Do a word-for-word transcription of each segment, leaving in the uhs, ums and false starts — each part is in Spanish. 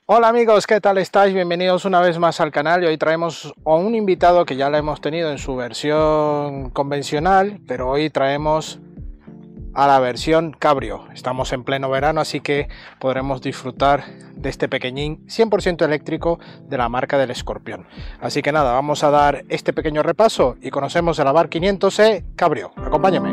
Hola amigos, ¿qué tal estáis? Bienvenidos una vez más al canal y hoy traemos a un invitado que ya lo hemos tenido en su versión convencional, pero hoy traemos a la versión cabrio. Estamos en pleno verano, así que podremos disfrutar de este pequeñín cien por ciento eléctrico de la marca del Escorpión. Así que nada, vamos a dar este pequeño repaso y conocemos el Abarth quinientos E cabrio. Acompáñame.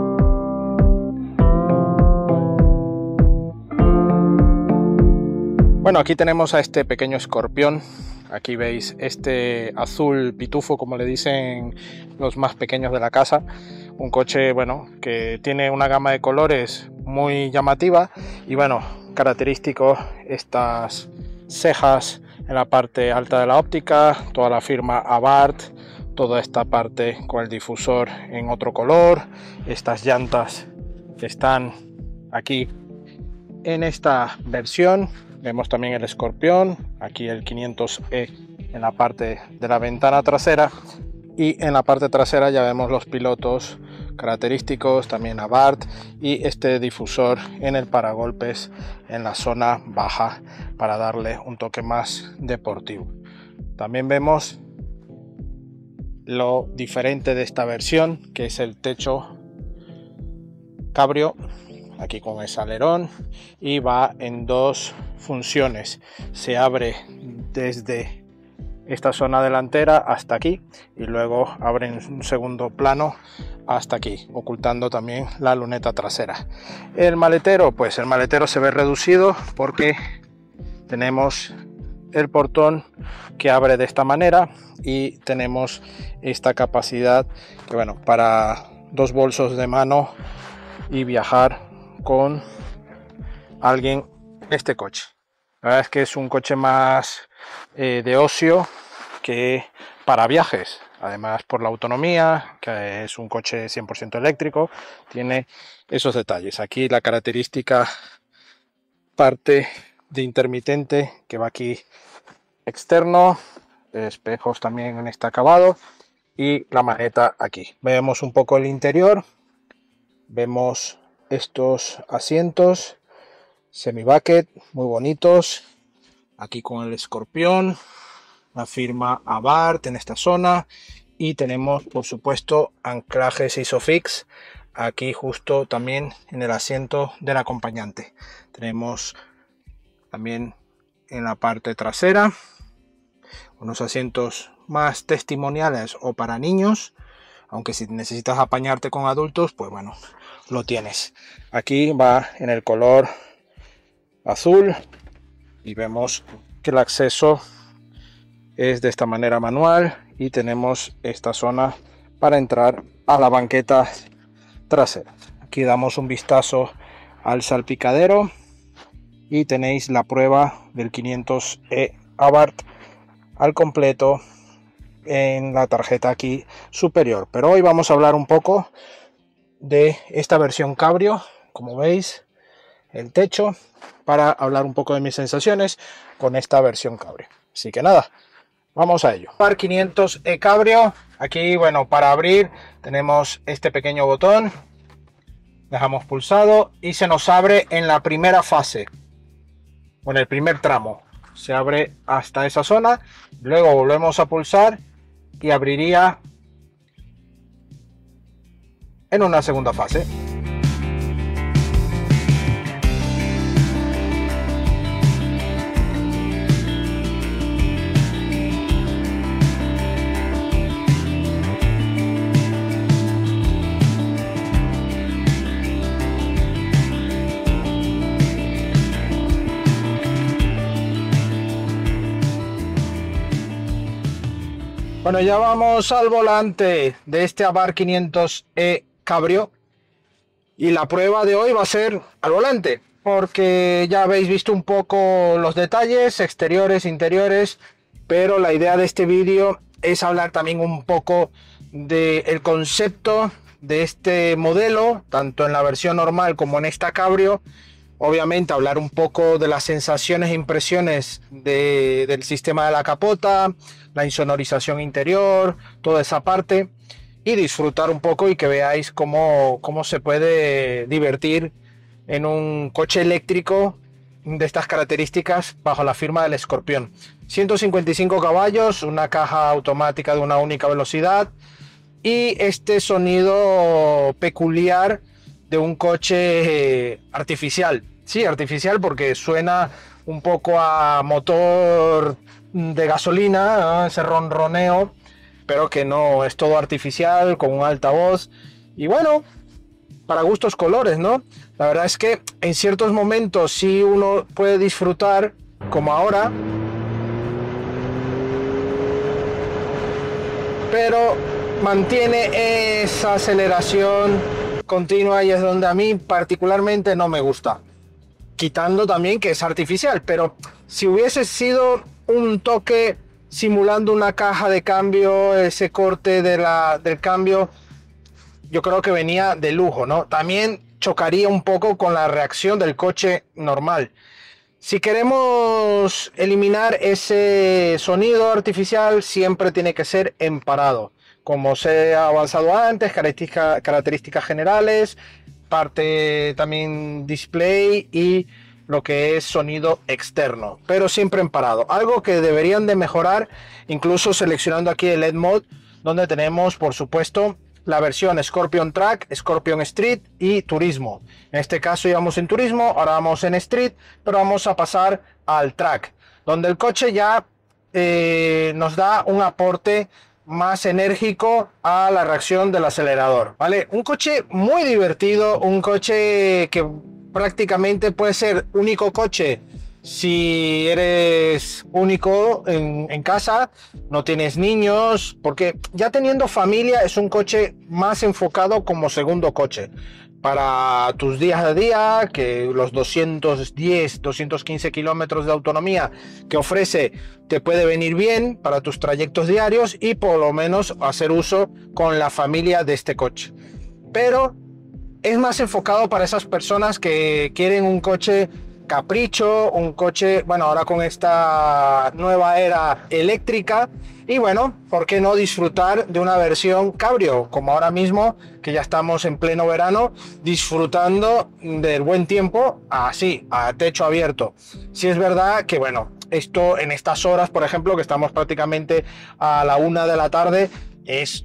Bueno, aquí tenemos a este pequeño Escorpión. Aquí veis este azul pitufo, como le dicen los más pequeños de la casa. Un coche, bueno, que tiene una gama de colores muy llamativa y, bueno, característico estas cejas en la parte alta de la óptica, toda la firma Abarth, toda esta parte con el difusor en otro color, estas llantas que están aquí en esta versión. Vemos también el Escorpión, aquí el quinientos E en la parte de la ventana trasera, y en la parte trasera ya vemos los pilotos característicos, también Abarth, y este difusor en el paragolpes en la zona baja para darle un toque más deportivo. También vemos lo diferente de esta versión, que es el techo cabrio, aquí con ese alerón, y va en dos funciones. Se abre desde esta zona delantera hasta aquí y luego abre en un segundo plano hasta aquí, ocultando también la luneta trasera. El maletero, pues el maletero se ve reducido porque tenemos el portón que abre de esta manera y tenemos esta capacidad que, bueno, para dos bolsos de mano y viajar con alguien este coche. La verdad es que es un coche más eh, de ocio que para viajes, además por la autonomía, que es un coche cien por ciento eléctrico, tiene esos detalles. Aquí la característica parte de intermitente que va aquí externo, espejos también en este acabado y la maneta aquí. Vemos un poco el interior, vemos estos asientos semi bucket muy bonitos, aquí con el Escorpión, la firma Abarth en esta zona, y tenemos por supuesto anclajes Isofix aquí justo también en el asiento del acompañante. Tenemos también en la parte trasera unos asientos más testimoniales o para niños, aunque si necesitas apañarte con adultos, pues bueno, lo tienes. Aquí va en el color azul y vemos que el acceso es de esta manera manual y tenemos esta zona para entrar a la banqueta trasera. Aquí damos un vistazo al salpicadero y tenéis la prueba del quinientos E Abarth al completo en la tarjeta aquí superior. Pero hoy vamos a hablar un poco de esta versión cabrio, como veis el techo, para hablar un poco de mis sensaciones con esta versión cabrio. Así que nada, vamos a ello. Abarth quinientos E cabrio, aquí bueno, para abrir tenemos este pequeño botón, dejamos pulsado y se nos abre en la primera fase, o en el primer tramo, se abre hasta esa zona, luego volvemos a pulsar y abriría en una segunda fase. Bueno, ya vamos al volante de este Abarth quinientos E cabrio y la prueba de hoy va a ser al volante, porque ya habéis visto un poco los detalles exteriores, interiores, pero la idea de este vídeo es hablar también un poco del concepto de este modelo, tanto en la versión normal como en esta cabrio. Obviamente hablar un poco de las sensaciones e impresiones de, del sistema de la capota, la insonorización interior, toda esa parte, y disfrutar un poco y que veáis cómo, cómo se puede divertir en un coche eléctrico de estas características bajo la firma del Escorpión. ciento cincuenta y cinco caballos, una caja automática de una única velocidad y este sonido peculiar de un coche artificial. Sí, artificial porque suena un poco a motor de gasolina, ¿no? Ese ronroneo, pero que no, es todo artificial, con un altavoz. Y bueno, para gustos colores, ¿no? La verdad es que en ciertos momentos sí uno puede disfrutar, como ahora, pero mantiene esa aceleración continua y es donde a mí particularmente no me gusta. Quitando también que es artificial, pero si hubiese sido un toque simulando una caja de cambio, ese corte de la, del cambio, yo creo que venía de lujo, ¿no? También chocaría un poco con la reacción del coche normal. Si queremos eliminar ese sonido artificial, siempre tiene que ser en parado. Como se ha avanzado antes, característica, características generales, parte también display y lo que es sonido externo, pero siempre en parado. Algo que deberían de mejorar, incluso seleccionando aquí el L E D Mode, donde tenemos, por supuesto, la versión Scorpion Track, Scorpion Street y Turismo. En este caso íbamos en Turismo, ahora vamos en Street, pero vamos a pasar al Track, donde el coche ya eh, nos da un aporte más enérgico a la reacción del acelerador, ¿vale? Un coche muy divertido, un coche que prácticamente puede ser único coche si eres único en, en casa, no tienes niños, porque ya teniendo familia es un coche más enfocado como segundo coche para tus días a día, que los doscientos diez, doscientos quince kilómetros de autonomía que ofrece te puede venir bien para tus trayectos diarios y por lo menos hacer uso con la familia de este coche. Pero es más enfocado para esas personas que quieren un coche capricho, un coche, bueno, ahora con esta nueva era eléctrica, y bueno, ¿por qué no disfrutar de una versión cabrio? Como ahora mismo, que ya estamos en pleno verano, disfrutando del buen tiempo, así, a techo abierto. Sí es verdad que, bueno, esto en estas horas, por ejemplo, que estamos prácticamente a la una de la tarde, es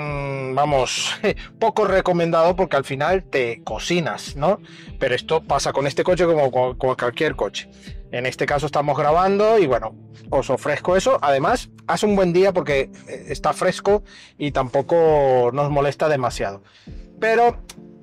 vamos, poco recomendado porque al final te cocinas, ¿no? Pero esto pasa con este coche como con, con cualquier coche. En este caso estamos grabando y bueno, os ofrezco eso. Además, hace un buen día porque está fresco y tampoco nos molesta demasiado. Pero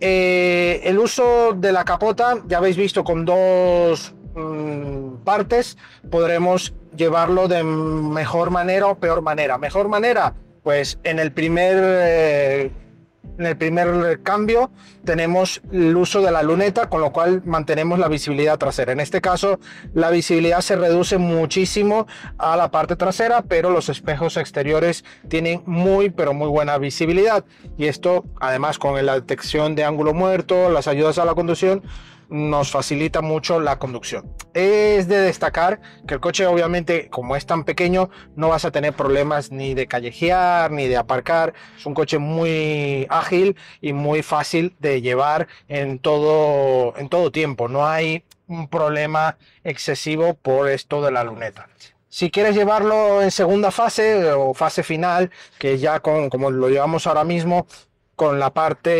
eh, el uso de la capota, ya habéis visto con dos mmm, partes, podremos llevarlo de mejor manera o peor manera. Mejor manera, pues en el primer eh, en el primer cambio tenemos el uso de la luneta, con lo cual mantenemos la visibilidad trasera. En este caso la visibilidad se reduce muchísimo a la parte trasera, pero los espejos exteriores tienen muy pero muy buena visibilidad, y esto además con la detección de ángulo muerto, las ayudas a la conducción, nos facilita mucho la conducción. Es de destacar que el coche, obviamente, como es tan pequeño, no vas a tener problemas ni de callejear ni de aparcar. Es un coche muy ágil y muy fácil de llevar en todo, en todo tiempo. No hay un problema excesivo por esto de la luneta. Si quieres llevarlo en segunda fase o fase final, que ya con, como lo llevamos ahora mismo, con la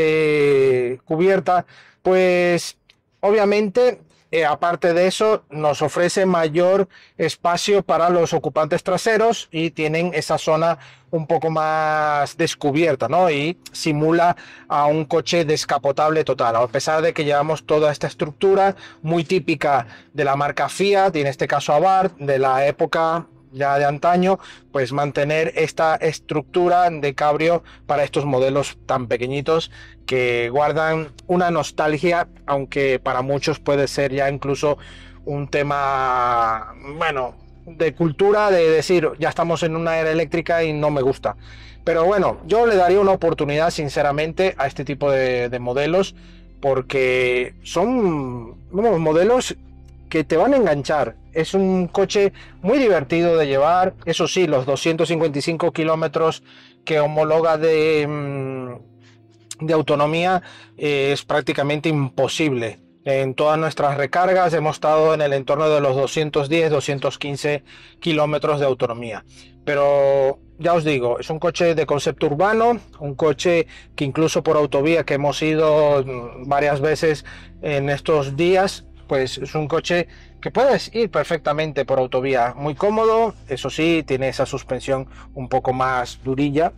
parte cubierta, pues obviamente, eh, aparte de eso, nos ofrece mayor espacio para los ocupantes traseros y tienen esa zona un poco más descubierta, ¿no? Y simula a un coche descapotable total, a pesar de que llevamos toda esta estructura muy típica de la marca Fiat, y en este caso Abarth, de la época ya de antaño, pues mantener esta estructura de cabrio para estos modelos tan pequeñitos que guardan una nostalgia, aunque para muchos puede ser ya incluso un tema, bueno, de cultura, de decir, ya estamos en una era eléctrica y no me gusta. Pero bueno, yo le daría una oportunidad sinceramente a este tipo de, de modelos, porque son bueno, modelos que te van a enganchar. Es un coche muy divertido de llevar. Eso sí, los doscientos cincuenta y cinco kilómetros que homologa de, de autonomía eh, es prácticamente imposible En todas nuestras recargas hemos estado en el entorno de los doscientos diez, doscientos quince kilómetros de autonomía. Pero ya os digo, es un coche de concepto urbano, un coche que incluso por autovía, que hemos ido varias veces en estos días, pues es un coche que puedes ir perfectamente por autovía, muy cómodo. Eso sí, tiene esa suspensión un poco más durilla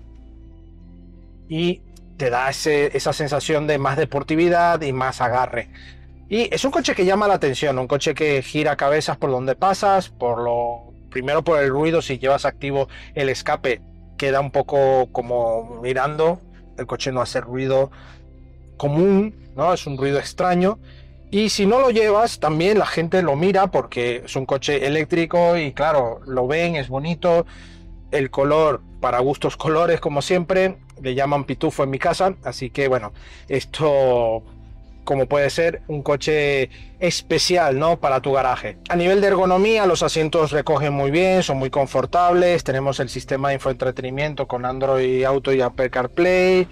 y te da ese, esa sensación de más deportividad y más agarre. Y es un coche que llama la atención, un coche que gira cabezas por donde pasas, por lo primero por el ruido. Si llevas activo el escape, queda un poco como mirando, el coche no hace ruido común, ¿no? Es un ruido extraño. Y si no lo llevas, también la gente lo mira porque es un coche eléctrico y claro, lo ven, es bonito. El color, para gustos colores, como siempre, le llaman pitufo en mi casa, así que bueno, esto como puede ser un coche especial, ¿no?, para tu garaje. A nivel de ergonomía, los asientos recogen muy bien, son muy confortables. Tenemos el sistema de infoentretenimiento con Android Auto y Apple CarPlay,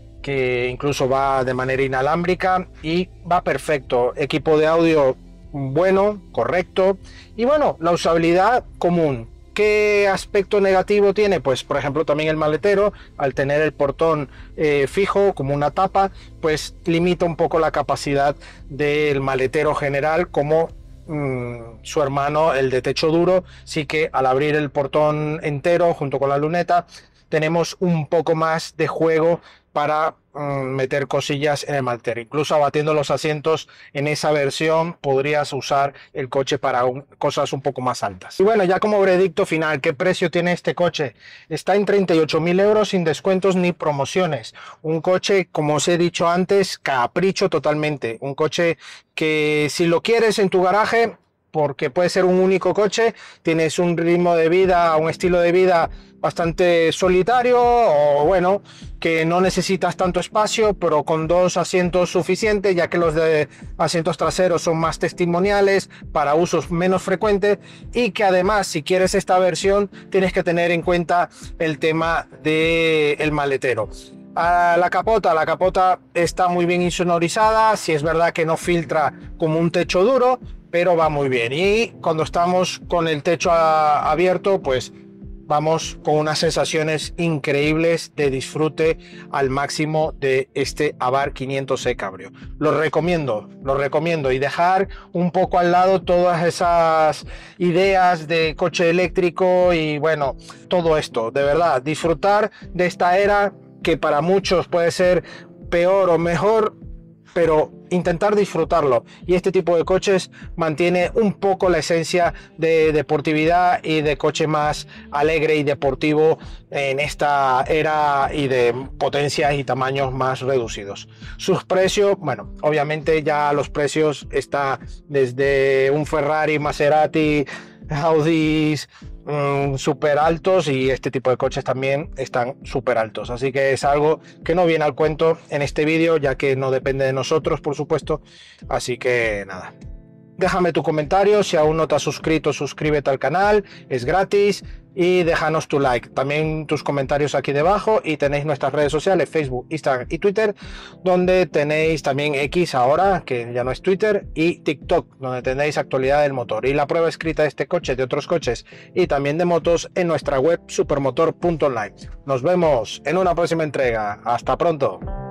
que incluso va de manera inalámbrica y va perfecto. Equipo de audio bueno, correcto. Y bueno, la usabilidad común. ¿Qué aspecto negativo tiene? Pues por ejemplo también el maletero, al tener el portón eh, fijo como una tapa, pues limita un poco la capacidad del maletero general, como mmm, su hermano, el de techo duro. Sí que al abrir el portón entero junto con la luneta, tenemos un poco más de juego para mmm, meter cosillas en el maletero. Incluso abatiendo los asientos en esa versión podrías usar el coche para un, cosas un poco más altas. Y bueno, ya como veredicto final, ¿qué precio tiene este coche? Está en treinta y ocho mil euros sin descuentos ni promociones. Un coche, como os he dicho antes, capricho totalmente. Un coche que si lo quieres en tu garaje, porque puede ser un único coche, tienes un ritmo de vida, un estilo de vida bastante solitario, o bueno, que no necesitas tanto espacio, pero con dos asientos suficientes, ya que los de asientos traseros son más testimoniales para usos menos frecuentes, y que además, si quieres esta versión, tienes que tener en cuenta el tema del maletero. A la capota, la capota está muy bien insonorizada, si es verdad que no filtra como un techo duro, pero va muy bien. Y cuando estamos con el techo a, abierto, pues vamos con unas sensaciones increíbles de disfrute al máximo de este Abarth quinientos E Cabrio. Lo recomiendo, lo recomiendo, y dejar un poco al lado todas esas ideas de coche eléctrico y bueno, todo esto, de verdad, disfrutar de esta era que para muchos puede ser peor o mejor, pero intentar disfrutarlo. Y este tipo de coches mantiene un poco la esencia de deportividad y de coche más alegre y deportivo en esta era y de potencias y tamaños más reducidos. Sus precios, bueno, obviamente ya los precios está desde un Ferrari, Maserati, Audis mmm, súper altos, y este tipo de coches también están súper altos, así que es algo que no viene al cuento en este vídeo, ya que no depende de nosotros, por supuesto. Así que nada, déjame tu comentario. Si aún no te has suscrito, suscríbete al canal, es gratis, y déjanos tu like, también tus comentarios aquí debajo. Y tenéis nuestras redes sociales, Facebook, Instagram y Twitter, donde tenéis también X ahora, que ya no es Twitter, y TikTok, donde tenéis actualidad del motor y la prueba escrita de este coche, de otros coches y también de motos en nuestra web supermotor punto online. Nos vemos en una próxima entrega. Hasta pronto.